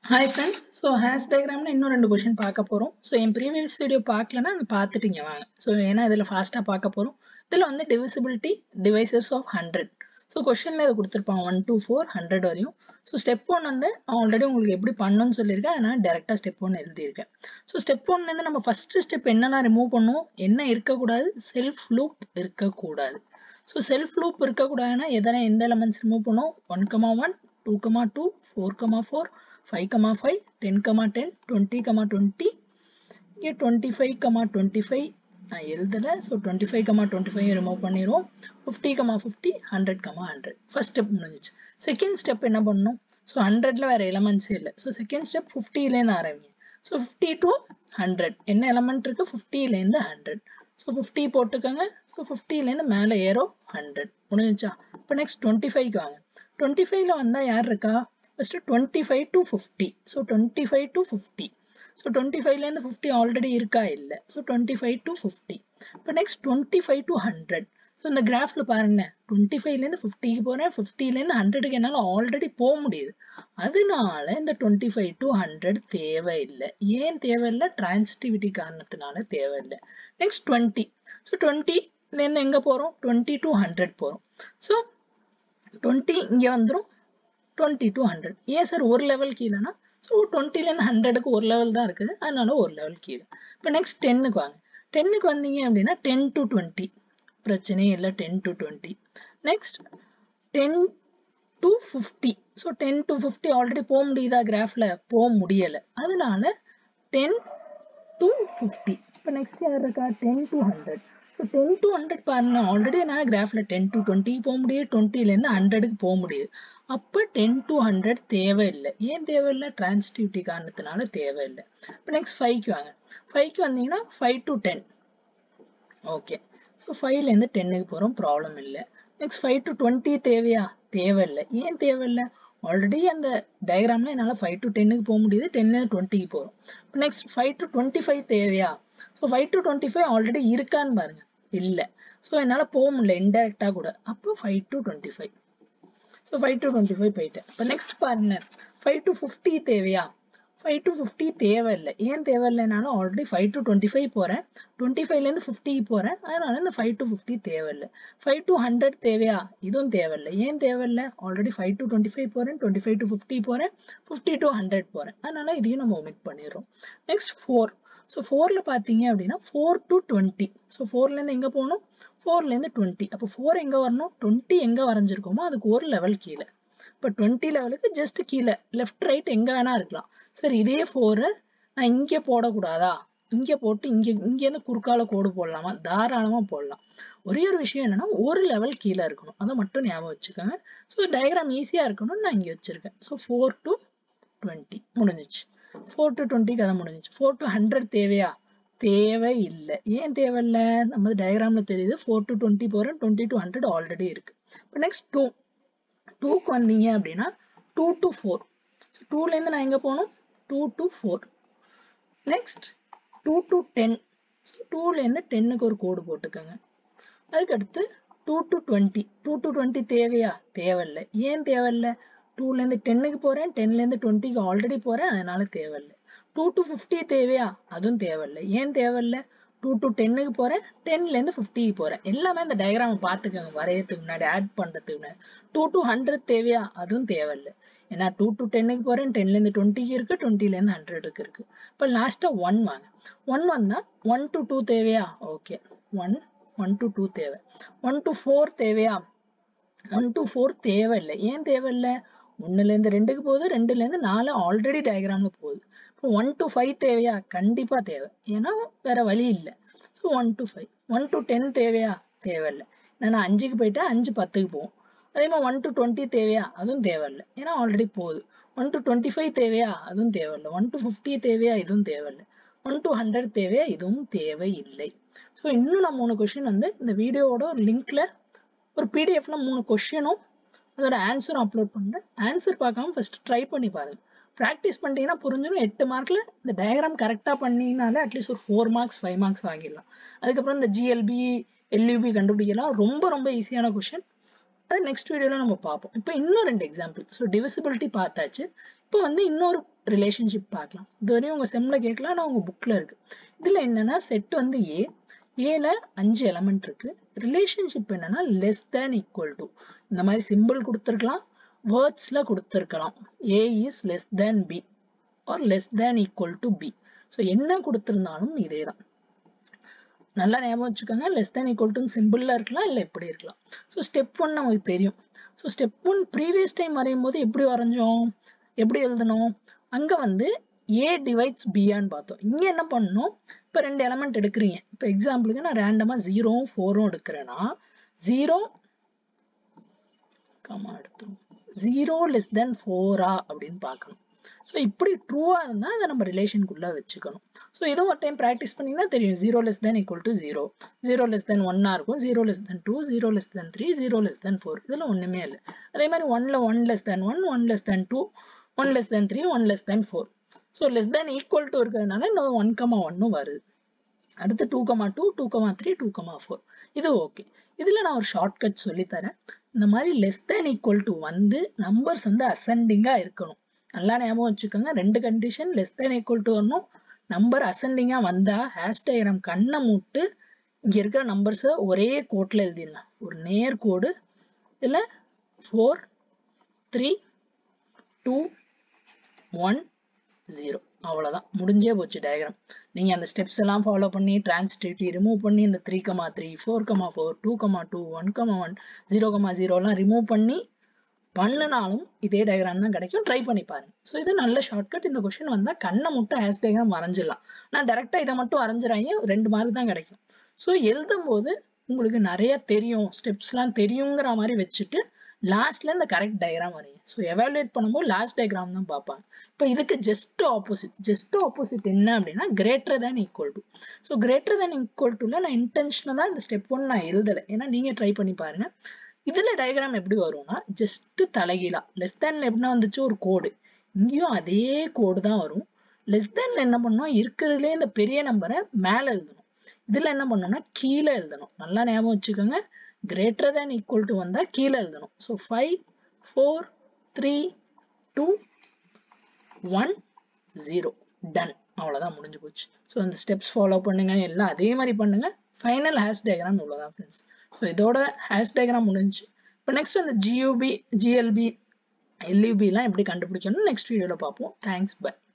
Hi friends, so hash diagram la இன்னும் ரெண்டு question பார்க்க போறோம். So in previous video பார்க்கலனா பார்த்துட்டீங்க வாங்க. So ஏனா இதல ஃபாஸ்டா பார்க்க போறோம். இதல வந்து divisibility divisors of 100. So questionல இத கொடுத்திருப்பாங்க 1 to 4 100 வரையும். So step 1 வந்து ஆல்ரெடி உங்களுக்கு எப்படி பண்ணனும்னு சொல்லிருக்கேன். அதனால டைரக்டா step 1 எழுதி இருக்கேன். So step 1ல இருந்து நம்ம first step என்னன்னா ரிமூவ் பண்ணுவோம். என்ன இருக்க கூடாது? self loop இருக்க கூடாது. So self loop இருக்க கூடாதுனா எந்த எலிமெண்ட்ஸ் ரிமூவ் பண்ணுவோம்? 1, 1, 2, 2, 4, 4 5, 5, 10, 10, 20, 20, here 25, 25, நான் எழுதல, so 25, 25 remove பண்ணிரும், 50, 50, 100, 100. First step முடிஞ்சிச்சு. Second step என்ன பண்ணணும்? So 100ல வேற elements இல்ல. So second step 50ல இருந்து ஆரம்பிங்க. So 50 to 100. என்ன element இருக்கு? 50ல இருந்து 100. So 50 போட்டுக்கங்க. So 50ல இருந்து மேல ஏறோ 100. முடிஞ்சிச்சா? இப்போ next 25க்கு வாங்க. 25ல வந்தா யார் இருக்கா? First 25 to 50. So 25 to 50. So 25 ல இருந்து 50 already இருக்கா இல்ல. So 25 to 50. இப்போ next 25 to 100. So இந்த கிராஃப்ல பாருங்க 25 ல இருந்து 50 க்கு போறேன், 50 ல இருந்து 100 க்கு என்னால ஆல்ரெடி போக முடியுது. அதனால இந்த 25 to 100 தேவையில்லை. ஏன் தேவையில்லை? டிரான்சிட்டிவிட்டி காரணத்தினால தேவையில்லை. Next 20. So 20 ல இருந்து எங்க போறோம்? 20 to 100 போறோம். So 20 இங்க வந்துரும். 20 to 100. ஏன் சார் ஒரு லெவல் கீழனா? So 20ல இருந்து 100க்கு ஒரு லெவல் தான் இருக்குது. அதனால ஒரு லெவல் கீழ. இப்போ next 10க்கு வாங்க. 10க்கு வந்தீங்க அப்படின்னா 10 to 20. பிரச்சனையே இல்ல 10 to 20. Next 10 to 50. So 10 to 50 already போக முடியுதா கிராஃப்ல? போக முடியல. அதனால 10 to 50. இப்போ next யார் இருக்கா? 10 to 100. So 10 to 100 பாருங்க ஆல்ரெடி நான் கிராஃப்ல 10 to 20 போக முடியுது, 20ல இருந்து 100க்கு போக முடியுது. அப்ப 10 to 100 தேவையில்லை. ஏன் தேவையில்லை? டிரான்சிட்டிவிட்டி காரணத்தினால தேவையில்லை. இப்போ next 5க்கு வாங்க. 5க்கு வந்தீங்கன்னா 5 to 10. ஓகே. ஸோ 5ல இருந்து 10க்கு போறோம், ப்ராப்ளம் இல்லை. நெக்ஸ்ட் 5 to 20 தேவையா? தேவையில்லை. ஏன் தேவையில்லை? ஆல்ரெடி அந்த டயக்ராம்ல என்னால 5 to 10க்கு போக முடியுது, 10ல இருந்து 20க்கு போறோம். நெக்ஸ்ட் 5 to 25 தேவையா? ஸோ 5 to 25 ஆல்ரெடி இருக்கான்னு பாருங்க. இல்ல. ஸோ என்னால போக முடியல இன்டைரக்டா கூட. அப்போ 5 to 25. ஸோ 5 to 25 போயிட்டேன். இப்போ நெக்ஸ்ட் பாருங்க 5 to 50 தேவையா? 5 to 50 தேவையில்லை. ஏன் தேவையில்லைனாலும் ஆல்ரெடி 5 to 25 போறேன், 25ல இருந்து 50 போறேன். அதனால இந்த 5 to 50 தேவையில்லை. 5 to 100 தேவையா? இதுவும் தேவையில்லை. ஏன் தேவையில்லை? ஆல்ரெடி 5 to 25 போறேன், 25 to 50 போறேன், 50 to 100 போறேன். அதனால இதையும் நம்ம ஒமிட் பண்ணிடுறோம். நெக்ஸ்ட் 4. ஸோ 4ல பார்த்தீங்க அப்படின்னா 4 to 20. ஸோ 4ல இருந்து எங்க போகணும்? 4ல இருந்து 20. அப்போ 4 எங்க வரணும்? 20 எங்க வரைஞ்சிருக்கோமோ அதுக்கு ஒரு லெவல் கீழே. இப்போ 20 லெவலுக்கு ஜஸ்ட் கீழே லெஃப்ட் ரைட் எங்க வேணா இருக்கலாம். சரி இதே 4 நான் இங்கே போடக்கூடாதா? இங்கே போட்டு இங்கேருந்து குறுக்கால கோடு போடலாமா? தாராளமா போடலாம். ஒரே ஒரு விஷயம் என்னன்னா ஒரு லெவல் கீழே இருக்கணும். அதை மட்டும் ஞாபகம் வச்சுக்கோங்க. ஸோ டயக்ராம் ஈஸியா இருக்கணும்னு நான் இங்கே வச்சிருக்கேன். ஸோ 4 to 20 முடிஞ்சிச்சு. 4 to 20 கதை முடிஞ்சிச்சு. 4 to 100 தேவையா? தேவை இல்லை. ஏன் தேவையில்லை? நம்ம டயக்ராம்ல தெரியுது 4 to 20 போறேன், 20 to 100 ஆல்ரெடி இருக்கு. இப்போ நெக்ஸ்ட் 2. 2க்கு வந்தீங்க அப்படின்னா 2 to 4. 2ல இருந்து நான் எங்க போகணும்? 2 to 4. Next 2 to 10. ஸோ 2ல இருந்து 10க்கு ஒரு கோடு போட்டுக்கோங்க. அதுக்கடுத்து 2 to 20. 2 to 20 தேவையா? தேவையில்லை. ஏன் தேவையில்லை? 2ல இருந்து 10க்கு போறேன், 10ல இருந்து 20க்கு ஆல்ரெடி போறேன், அதனால தேவையில்லை. 2 to 50 தேவையா? அதுவும் தேவையில்லை. ஏன் தேவையில்லை? 2 to 10க்கு போறேன், 10ல இருந்து 50க்கு போறேன். எல்லாமே இந்த டயக்ராம் பார்த்துக்கோங்க வரையறதுக்கு முன்னாடி, ஆட் பண்றதுக்கு முன்னாடி. 2 to 100 தேவையா? அதுவும் தேவையில்லை. ஏன்னா 2 to 10க்கு போறேன், 10ல இருந்து 20க்கு இருக்கு, 20ல இருந்து 100க்கு இருக்கு. இப்போ லாஸ்டா 1 வாங்க. 1 வந்தா 1 to 2 தேவையா? ஓகே. 1 to 2 தேவை. 1 to 4 தேவையா? 1 to 4 தேவையில்லை. ஏன் தேவையில்லை? 1ல இருந்து 2க்கு போகுது, 2ல இருந்து 4 ஆல்ரெடி டயக்ராம்ல போகுது. இப்போ 1 to 5 தேவையா? கண்டிப்பா தேவை. ஏன்னா வேற வழி இல்லை. So 1 to 5. 1 to 10 தேவையா? தேவையில்லை. நான் 5க்கு போயிட்டா 5 10க்கு போகும். அதே மாதிரி 1 to 20 தேவையா? அதுவும் தேவையில்லை. ஏன்னா ஆல்ரெடி போகுது. 1 to 25 தேவையா? அதுவும் தேவையில்லை. 1 to 50 தேவையா? இதுவும் தேவையில்லை. 1 to 100 தேவையா? இதுவும் தேவையில்லை. ஸோ இன்னும் நான் 3 கொஸ்டின் வந்து இந்த வீடியோவோட ஒரு லிங்க்ல ஒரு பிடிஎஃப்ல 3 கொஸ்டினும் அதோட ஆன்சரும் அப்லோட் பண்றேன். ஆன்சர் பார்க்காம ஃபர்ஸ்ட் ட்ரை பண்ணி பாருங்க. ப்ராக்டிஸ் பண்ணிட்டீங்கன்னா புரிஞ்சிடும். 8 மார்க்ல இந்த டயக்ராம் கரெக்டா பண்ணீங்கனாலே அட்லீஸ்ட் ஒரு 4 மார்க்ஸ் 5 மார்க்ஸ் வாங்கிடலாம். அதுக்கப்புறம் இந்த ஜிஎல்பி எல்யூபி கண்டுபிடிக்கலாம். ரொம்ப ஈஸியான கொஸ்டின். அது நெக்ஸ்ட் வீடியோல நம்ம பார்ப்போம். இப்போ இன்னும் 2 எக்ஸாம்பிள். ஸோ டிவிசிபிலிட்டி பார்த்தாச்சு. இப்போ வந்து இன்னொரு ரிலேஷன்ஷிப் பார்க்கலாம். இதுவரையும் உங்க செம்ல கேட்கலாம், ஆனால் உங்க புக்ல இருக்கு. இதுல என்னன்னா செட் வந்து ஏல 5 எலமெண்ட் இருக்கு. ரிலேஷன்ஷிப் என்னன்னா லெஸ் தேன் ஈக்குவல் டு, இந்த மாதிரி சிம்பிள் கொடுத்துருக்கலாம், வேர்ட்ஸ்ல கொடுத்துருக்கலாம். A is less than B or less than equal to B. So என்ன கொடுத்துருந்தாலும் இதே தான். நல்லா ஞாபகம் வச்சுக்கோங்க, லெஸ் தேன் ஈக்குவல் டு சிம்பிள்ல இருக்கலாம், இல்லை எப்படி இருக்கலாம். ஸோ ஸ்டெப் 1 நமக்கு தெரியும். ஸோ ஸ்டெப் 1 ப்ரீவியஸ் டைம் வரையும் போது எப்படி வரைஞ்சோம், எப்படி எழுதணும், அங்க வந்து ஏ டிவைட்ஸ் பியான்னு பார்த்தோம். இங்க என்ன பண்ணணும், இப்போ 2 எலமெண்ட் எடுக்கிறீங்க. இப்போ எக்ஸாம்பிளுக்கு நான் ரேண்டமா 0ம் 4ம் எடுக்கிறேன்னா 0 எடுத்துரும் 0 லெஸ் தென் 4ஆ அப்படின்னு பார்க்கணும். ஸோ இப்படி ட்ரூவா இருந்தால் அதை நம்ம ரிலேஷனுக்குள்ள வச்சுக்கணும். ஸோ இதுவும் ஒரு டைம் ப்ராக்டிஸ் பண்ணிங்கன்னா தெரியும். 0 less than equal to 0, 0 less than 1ஆ இருக்கும், 0 less than 2, 0 less than 3, 0 less than 4. இதில் ஒன்றுமே இல்லை. அதே மாதிரி 1ல 1 less than 1, 1 less than 2, 1 less than 3, 1 less than 4. So less than equal to இருக்கிறதுனால இன்னும் 1,1 வருது. அடுத்து 2,2, 2,3, 2,4. இது ஓகே. இதுல நான் ஒரு ஷார்ட்கட் சொல்லித்தரேன். இந்த மாதிரி லெஸ் தேன் ஈக்குவல் டு வந்து நம்பர்ஸ் வந்து அசெண்டிங்கா இருக்கணும். நல்லா ஞாபகம் வச்சுக்கோங்க, 2 condition less than equal to வரணும். நம்பர் அசெண்டிங்கா வந்தா ஹேஷ் டயக்ராம் கண்ணை மூட்டு இங்க இருக்கிற நம்பர்ஸை ஒரே கோட்ல எழுதிடலாம். ஒரு நேர் கோடு. இதுல 4, 3, 2, 1, 0. அவ்வளவுதான், முடிஞ்சே போச்சு டயக்ராம். நீங்க அந்த ஸ்டெப்ஸ் எல்லாம் ஃபாலோ பண்ணி டிரான்சிட்டிவிட்டி ரிமூவ் பண்ணி இந்த 3,3, 4,4, 2,2, 1,1, 0,0 எல்லாம் ரிமூவ் பண்ணினாலும் இதே டயக்ராம் தான் கிடைக்கும். ட்ரை பண்ணி பாருங்க. ஸோ இது நல்ல ஷார்ட்கட். இந்த கொஸ்டின் வந்தா கண்ணை மட்டும் ஹேஷ் டயக்ராம் வரைஞ்சிடலாம். நான் டைரக்டா இதை மட்டும் வரைஞ்சிடாங்க, 2 மார்க் தான் கிடைக்கும். ஸோ எழுதும் போது உங்களுக்கு நிறைய தெரியும், ஸ்டெப்ஸ்லாம் தெரியுங்கிற மாதிரி வச்சுட்டு லாஸ்ட்ல இந்த கரெக்ட் டயக்ராம் வரையும். ஸோ எவாலுவேட் பண்ணும்போது லாஸ்ட் டயக்ராம் தான் பார்ப்பாங்க. இப்போ இதுக்கு ஜஸ்ட் ஆப்போசிட் என்ன அப்படின்னா greater than equal to. So greater than equal டுல நான் இன்டென்ஷனலா இந்த ஸ்டெப் 1 நான் எழுதலை, ஏன்னா நீங்க ட்ரை பண்ணி பாருங்க. இதுல டயக்ராம் எப்படி வரும்னா ஜஸ்ட் தலைகீழா, லெஸ் தேன்ல எப்படின்னா வந்துச்சு ஒரு கோடு, இங்கேயும் அதே கோடு தான் வரும். லெஸ் தேன்ல என்ன பண்ணணும், இருக்கிறதுலே இந்த பெரிய நம்பரை மேல எழுதணும். இதுல என்ன பண்ணணும்னா கீழே எழுதணும். நல்லா ஞாபகம் வச்சுக்கோங்க, greater than equal to வந்தா கீழே எழுதணும். So 5, 4, 3, 2, 1, 0. Done. அவ்வளவுதான், முடிஞ்சு போச்சு. ஸோ அந்த ஸ்டெப்ஸ் ஃபாலோ பண்ணுங்க, எல்லாம் அதே மாதிரி பண்ணுங்க. ஃபைனல் ஹேஷ் டயக்ராம் இவ்வளோதான் ஃப்ரெண்ட்ஸ். ஸோ இதோட ஹேஷ் டயக்ராம் முடிஞ்சு. இப்போ நெக்ஸ்ட் அந்த GUB, GLB, LUB எல்லாம் எப்படி கண்டுபிடிக்கணும்னு நெக்ஸ்ட் வீடியோல பார்ப்போம். Thanks, by.